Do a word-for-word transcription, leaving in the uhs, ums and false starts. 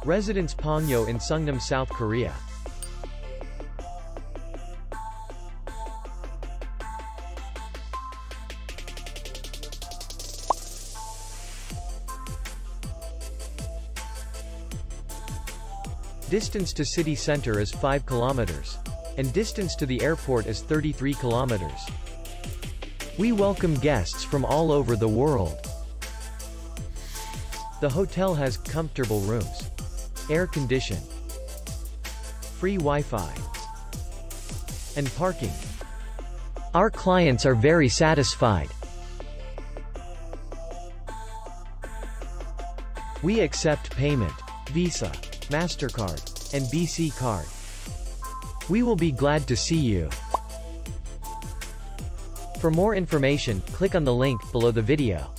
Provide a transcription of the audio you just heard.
Residence Pangyo in Seongnam, South Korea. Distance to city center is five kilometers. And distance to the airport is thirty-three kilometers. We welcome guests from all over the world. The hotel has comfortable rooms, air condition, free Wi-Fi, and parking. Our clients are very satisfied. We accept payment, Visa, MasterCard, and B C card. We will be glad to see you. For more information, click on the link below the video.